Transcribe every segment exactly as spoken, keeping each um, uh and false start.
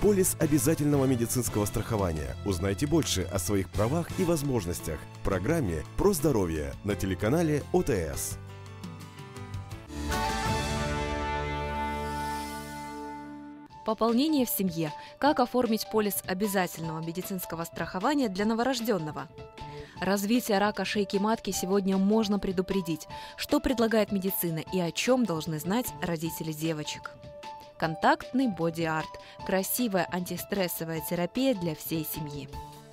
Полис обязательного медицинского страхования. Узнайте больше о своих правах и возможностях в программе «Про здоровье» на телеканале О Тэ Эс. Пополнение в семье. Как оформить полис обязательного медицинского страхования для новорожденного? Развитие рака шейки матки сегодня можно предупредить. Что предлагает медицина и о чем должны знать родители девочек? Контактный боди-арт. Красивая антистрессовая терапия для всей семьи.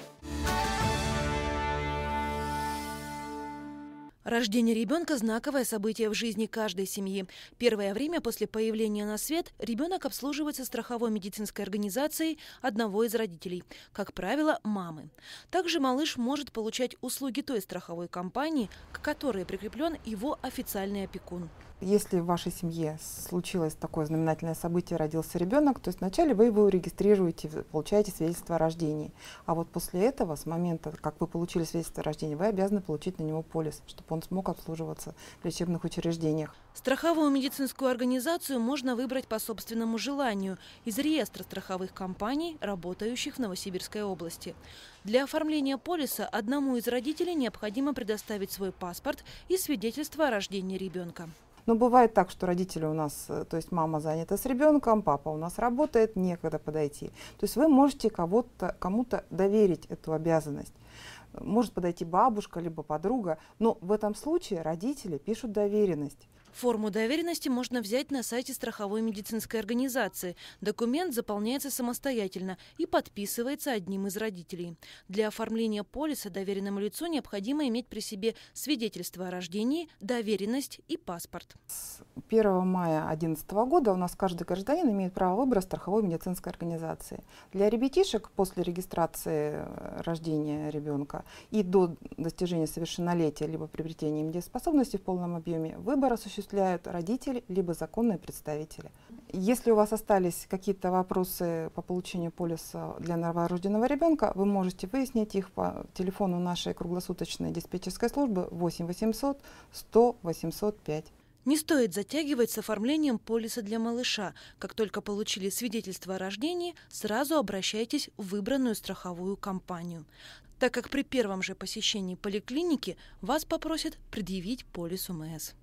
Рождение ребенка – знаковое событие в жизни каждой семьи. Первое время после появления на свет ребенок обслуживается страховой медицинской организацией одного из родителей, как правило, мамы. Также малыш может получать услуги той страховой компании, к которой прикреплен его официальный опекун. Если в вашей семье случилось такое знаменательное событие, родился ребенок, то есть вначале вы его регистрируете, получаете свидетельство о рождении. А вот после этого, с момента, как вы получили свидетельство о рождении, вы обязаны получить на него полис, чтобы он смог обслуживаться в лечебных учреждениях. Страховую медицинскую организацию можно выбрать по собственному желанию из реестра страховых компаний, работающих в Новосибирской области. Для оформления полиса одному из родителей необходимо предоставить свой паспорт и свидетельство о рождении ребенка. Но бывает так, что родители у нас, то есть мама занята с ребенком, папа у нас работает, некогда подойти. То есть вы можете кого-то, кому-то доверить эту обязанность. Может подойти бабушка, либо подруга, но в этом случае родители пишут доверенность. Форму доверенности можно взять на сайте страховой медицинской организации. Документ заполняется самостоятельно и подписывается одним из родителей. Для оформления полиса доверенному лицу необходимо иметь при себе свидетельство о рождении, доверенность и паспорт. С первого мая две тысячи одиннадцатого года у нас каждый гражданин имеет право выбора страховой медицинской организации. Для ребятишек после регистрации рождения ребенка и до достижения совершеннолетия либо приобретения недееспособности в полном объеме выбор осуществляется родители, либо законные представители. Если у вас остались какие-то вопросы по получению полиса для новорожденного ребенка, вы можете выяснить их по телефону нашей круглосуточной диспетчерской службы восемь восемьсот сто восемьсот пять. Не стоит затягивать с оформлением полиса для малыша. Как только получили свидетельство о рождении, сразу обращайтесь в выбранную страховую компанию, так как при первом же посещении поликлиники вас попросят предъявить полис О Эм Эс.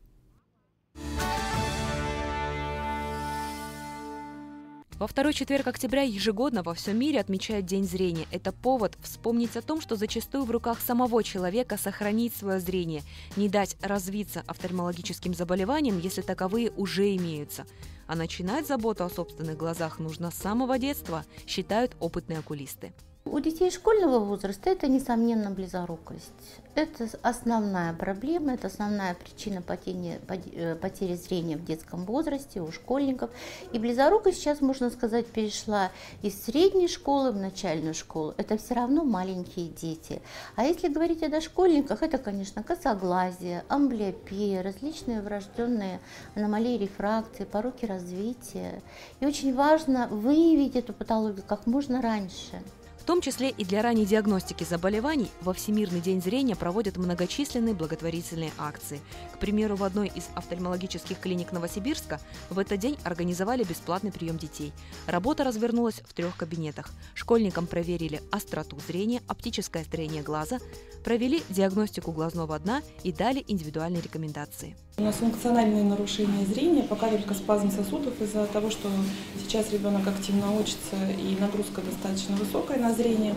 Во второй четверг октября ежегодно во всем мире отмечают День зрения. Это повод вспомнить о том, что зачастую в руках самого человека сохранить свое зрение, не дать развиться офтальмологическим заболеваниям, если таковые уже имеются. А начинать заботу о собственных глазах нужно с самого детства, считают опытные окулисты. У детей школьного возраста это, несомненно, близорукость. Это основная проблема, это основная причина потери, потери зрения в детском возрасте у школьников. И близорукость сейчас, можно сказать, перешла из средней школы в начальную школу. Это все равно маленькие дети. А если говорить о дошкольниках, это, конечно, косоглазие, амблиопия, различные врожденные аномалии рефракции, пороки развития. И очень важно выявить эту патологию как можно раньше. В том числе и для ранней диагностики заболеваний во Всемирный день зрения проводят многочисленные благотворительные акции. К примеру, в одной из офтальмологических клиник Новосибирска в этот день организовали бесплатный прием детей. Работа развернулась в трех кабинетах. Школьникам проверили остроту зрения, оптическое строение глаза, провели диагностику глазного дна и дали индивидуальные рекомендации. У нас функциональные нарушения зрения, пока только спазм сосудов из-за того, что сейчас ребенок активно учится и нагрузка достаточно высокая на зрение.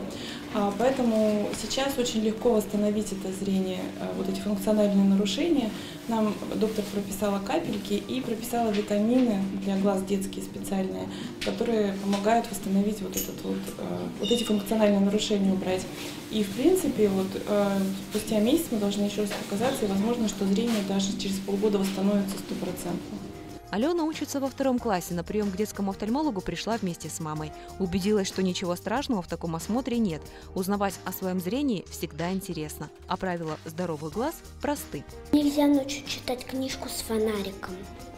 Поэтому сейчас очень легко восстановить это зрение, вот эти функциональные нарушения. Нам доктор прописала капельки и прописала витамины для глаз детские специальные, которые помогают восстановить вот, этот вот, вот эти функциональные нарушения убрать. И в принципе вот спустя месяц мы должны еще раз показаться, и возможно, что зрение даже через полгода восстановится стопроцентно. Алена учится во втором классе. На прием к детскому офтальмологу пришла вместе с мамой. Убедилась, что ничего страшного в таком осмотре нет. Узнавать о своем зрении всегда интересно. А правила здоровых глаз просты. Нельзя ночью читать книжку с фонариком.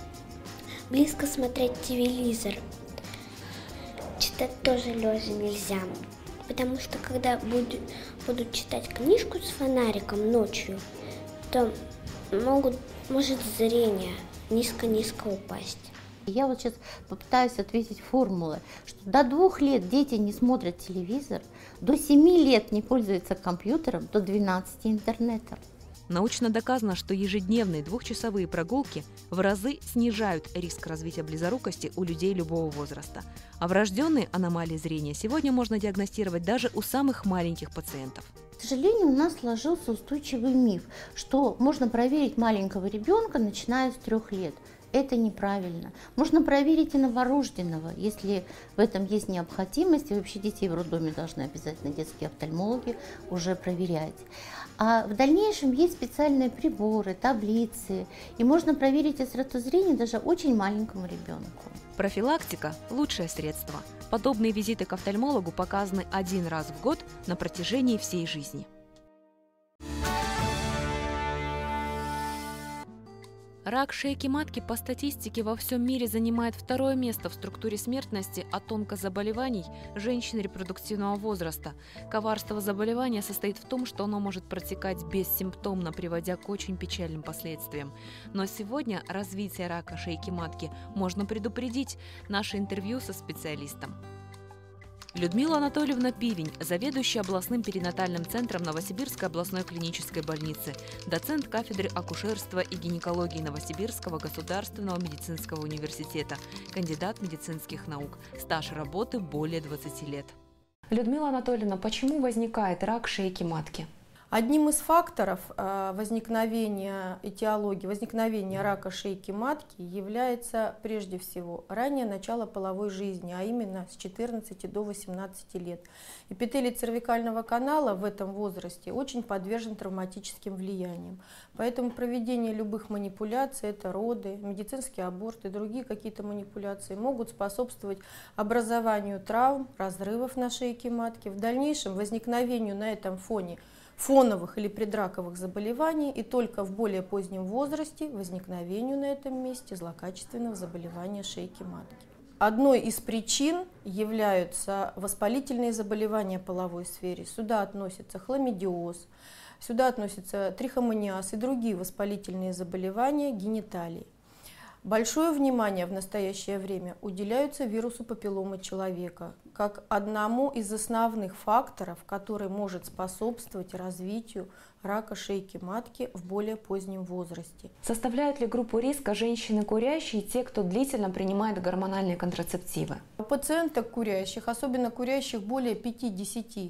Близко смотреть телевизор. Читать тоже лежа нельзя. Потому что когда буду, будут читать книжку с фонариком ночью, то могут, может зрение низко-низко упасть. Я вот сейчас попытаюсь ответить формулой, что до двух лет дети не смотрят телевизор, до семи лет не пользуются компьютером, до двенадцати интернетом. Научно доказано, что ежедневные двухчасовые прогулки в разы снижают риск развития близорукости у людей любого возраста. А врожденные аномалии зрения сегодня можно диагностировать даже у самых маленьких пациентов. К сожалению, у нас сложился устойчивый миф, что можно проверить маленького ребенка, начиная с трех лет. Это неправильно. Можно проверить и новорожденного, если в этом есть необходимость. И вообще детей в роддоме должны обязательно детские офтальмологи уже проверять. А в дальнейшем есть специальные приборы, таблицы, и можно проверить остроту зрения даже очень маленькому ребенку. Профилактика – лучшее средство. Подобные визиты к офтальмологу показаны один раз в год на протяжении всей жизни. Рак шейки матки по статистике во всем мире занимает второе место в структуре смертности от онкозаболеваний женщин репродуктивного возраста. Коварство заболевания состоит в том, что оно может протекать бессимптомно, приводя к очень печальным последствиям. Но сегодня развитие рака шейки матки можно предупредить. Наше интервью со специалистом. Людмила Анатольевна Пивень, заведующая областным перинатальным центром Новосибирской областной клинической больницы, доцент кафедры акушерства и гинекологии Новосибирского государственного медицинского университета, кандидат медицинских наук, стаж работы более двадцати лет. Людмила Анатольевна, почему возникает рак шейки матки? Одним из факторов возникновения этиологии, возникновения рака шейки матки является прежде всего раннее начало половой жизни, а именно с четырнадцати до восемнадцати лет. Эпителий цервикального канала в этом возрасте очень подвержен травматическим влияниям. Поэтому проведение любых манипуляций, это роды, медицинский аборт и другие какие-то манипуляции, могут способствовать образованию травм, разрывов на шейке матки, в дальнейшем возникновению на этом фоне фоновых или предраковых заболеваний и только в более позднем возрасте возникновению на этом месте злокачественного заболевания шейки матки. Одной из причин являются воспалительные заболевания половой сфере. Сюда относятся хламидиоз, сюда относятся трихомониаз и другие воспалительные заболевания гениталий. Большое внимание в настоящее время уделяется вирусу папилломы человека, как одному из основных факторов, который может способствовать развитию рака шейки матки в более позднем возрасте. Составляют ли группу риска женщины курящие и те, кто длительно принимает гормональные контрацептивы? У пациенток курящих, особенно курящих более пяти-десяти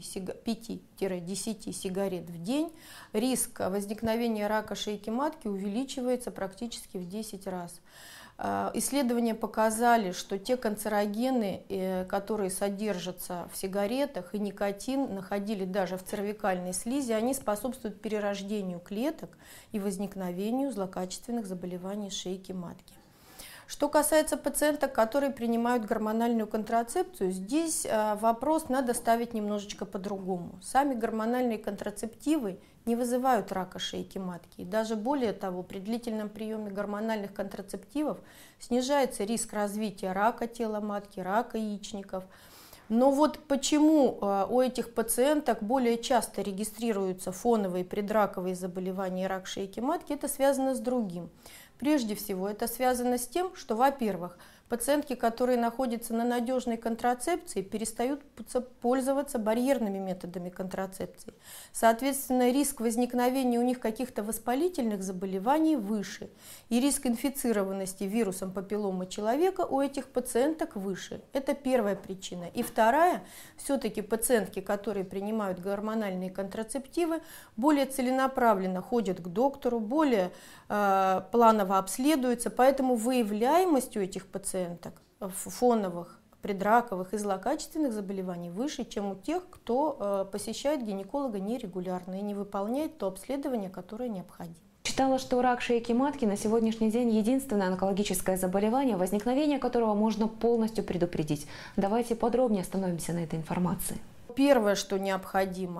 сигарет в день, риск возникновения рака шейки матки увеличивается практически в десять раз. Исследования показали, что те канцерогены, которые содержатся в сигаретах, и никотин находили даже в цервикальной слизи, они способствуют перерождению клеток и возникновению злокачественных заболеваний шейки матки. Что касается пациенток, которые принимают гормональную контрацепцию, здесь вопрос надо ставить немножечко по-другому. Сами гормональные контрацептивы не вызывают рака шейки матки. И даже более того, при длительном приеме гормональных контрацептивов снижается риск развития рака тела матки, рака яичников. Но вот почему у этих пациенток более часто регистрируются фоновые предраковые заболевания и рак шейки матки, это связано с другим. Прежде всего, это связано с тем, что, во-первых, пациентки, которые находятся на надежной контрацепции, перестают пользоваться барьерными методами контрацепции. Соответственно, риск возникновения у них каких-то воспалительных заболеваний выше, и риск инфицированности вирусом папилломы человека у этих пациенток выше. Это первая причина. И вторая, все-таки пациентки, которые принимают гормональные контрацептивы, более целенаправленно ходят к доктору, более э, планово обследуются, поэтому выявляемость у этих пациентов фоновых, предраковых и злокачественных заболеваний выше, чем у тех, кто э, посещает гинеколога нерегулярно и не выполняет то обследование, которое необходимо. Читала, что рак шейки матки на сегодняшний день единственное онкологическое заболевание, возникновение которого можно полностью предупредить. Давайте подробнее остановимся на этой информации. Первое, что необходимо,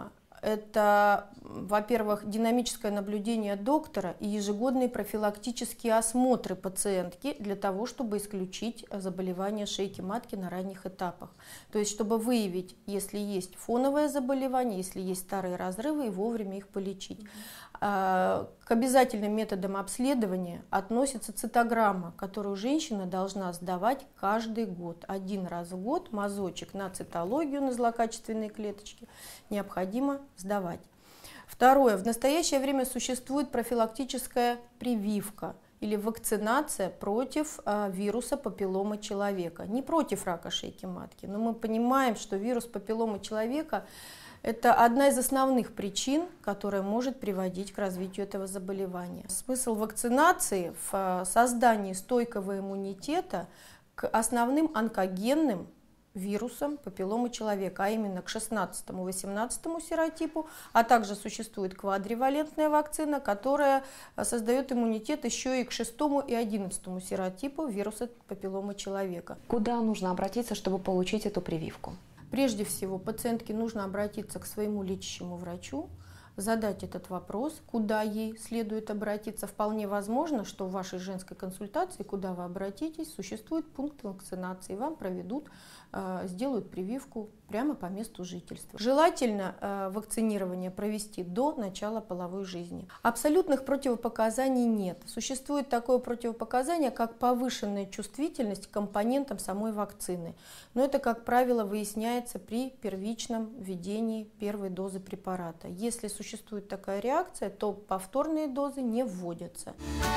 Это, во-первых, динамическое наблюдение доктора и ежегодные профилактические осмотры пациентки для того, чтобы исключить заболевания шейки матки на ранних этапах. То есть, чтобы выявить, если есть фоновое заболевание, если есть старые разрывы, и вовремя их полечить. К обязательным методам обследования относится цитограмма, которую женщина должна сдавать каждый год. Один раз в год мазочек на цитологию, на злокачественные клеточки необходимо сдавать. Второе. В настоящее время существует профилактическая прививка или вакцинация против э, вируса папилломы человека. Не против рака шейки матки, но мы понимаем, что вирус папилломы человека – это одна из основных причин, которая может приводить к развитию этого заболевания. Смысл вакцинации в создании стойкого иммунитета к основным онкогенным вирусам папилломы человека, а именно к шестнадцатому-восемнадцатому серотипу, а также существует квадривалентная вакцина, которая создает иммунитет еще и к шестому и одиннадцатому серотипу вируса папилломы человека. Куда нужно обратиться, чтобы получить эту прививку? Прежде всего, пациентке нужно обратиться к своему лечащему врачу, задать этот вопрос, куда ей следует обратиться. Вполне возможно, что в вашей женской консультации, куда вы обратитесь, существует пункт вакцинации. Вам проведут, сделают прививку прямо по месту жительства. Желательно вакцинирование провести до начала половой жизни. Абсолютных противопоказаний нет. Существует такое противопоказание, как повышенная чувствительность к компонентам самой вакцины. Но это, как правило, выясняется при первичном введении первой дозы препарата. Если существует такая реакция, то повторные дозы не вводятся.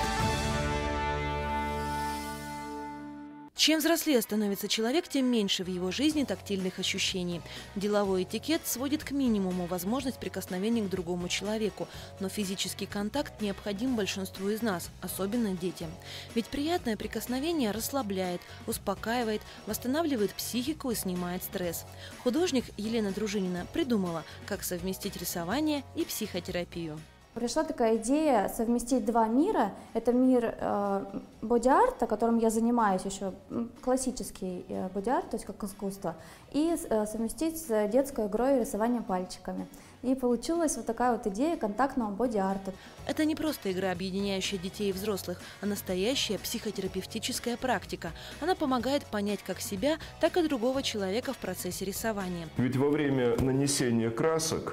Чем взрослее становится человек, тем меньше в его жизни тактильных ощущений. Деловой этикет сводит к минимуму возможность прикосновения к другому человеку, но физический контакт необходим большинству из нас, особенно детям. Ведь приятное прикосновение расслабляет, успокаивает, восстанавливает психику и снимает стресс. Художник Елена Дружинина придумала, как совместить рисование и психотерапию. Пришла такая идея совместить два мира. Это мир э, боди-арта, которым я занимаюсь еще, классический э, боди-арт, то есть как искусство, и э, совместить с детской игрой рисования пальчиками. И получилась вот такая вот идея контактного боди-арта. Это не просто игра, объединяющая детей и взрослых, а настоящая психотерапевтическая практика. Она помогает понять как себя, так и другого человека в процессе рисования. Ведь во время нанесения красок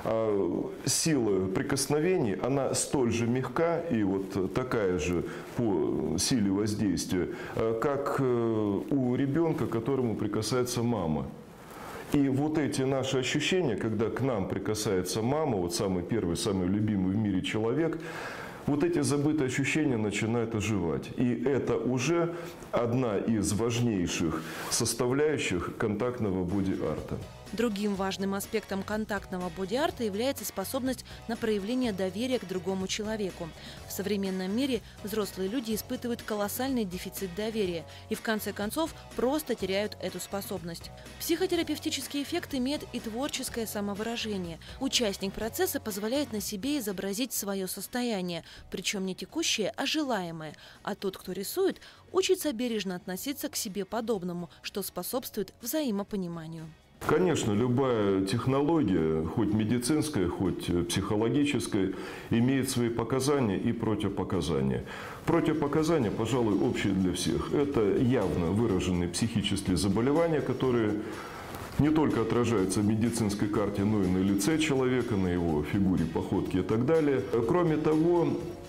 э, сила прикосновений, она столь же мягка и вот такая же по силе воздействия, э, как э, у ребенка, к которому прикасается мама. И вот эти наши ощущения, когда к нам прикасается мама, вот самый первый, самый любимый в мире человек, вот эти забытые ощущения начинают оживать. И это уже одна из важнейших составляющих контактного боди-арта. Другим важным аспектом контактного боди-арта является способность на проявление доверия к другому человеку. В современном мире взрослые люди испытывают колоссальный дефицит доверия и в конце концов просто теряют эту способность. Психотерапевтический эффект имеет и творческое самовыражение. Участник процесса позволяет на себе изобразить свое состояние, причем не текущее, а желаемое. А тот, кто рисует, учится бережно относиться к себе подобному, что способствует взаимопониманию. Конечно, любая технология, хоть медицинская, хоть психологическая, имеет свои показания и противопоказания. Противопоказания, пожалуй, общие для всех. Это явно выраженные психические заболевания, которые не только отражаются в медицинской карте, но и на лице человека, на его фигуре, походке и так далее. Кроме того,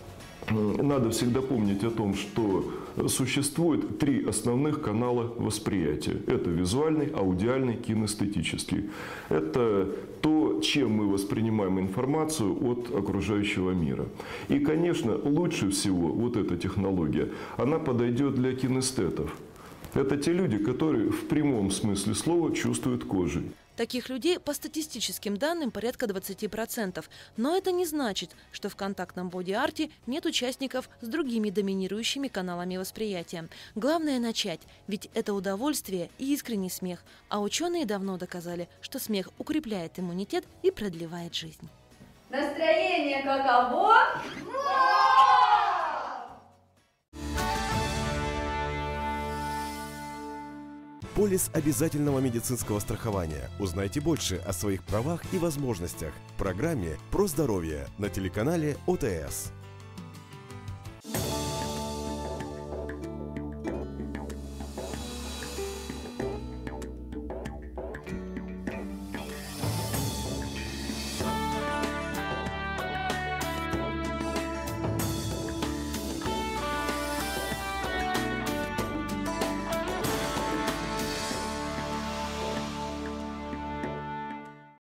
надо всегда помнить о том, что существует три основных канала восприятия. Это визуальный, аудиальный, кинестетический. Это то, чем мы воспринимаем информацию от окружающего мира. И, конечно, лучше всего вот эта технология, она подойдет для кинестетов. Это те люди, которые в прямом смысле слова чувствуют кожей. Таких людей по статистическим данным порядка двадцати процентов. Но это не значит, что в контактном боди-арте нет участников с другими доминирующими каналами восприятия. Главное начать, ведь это удовольствие и искренний смех. А ученые давно доказали, что смех укрепляет иммунитет и продлевает жизнь. Настроение каково? Полис обязательного медицинского страхования. Узнайте больше о своих правах и возможностях в программе «Про здоровье» на телеканале О Т С.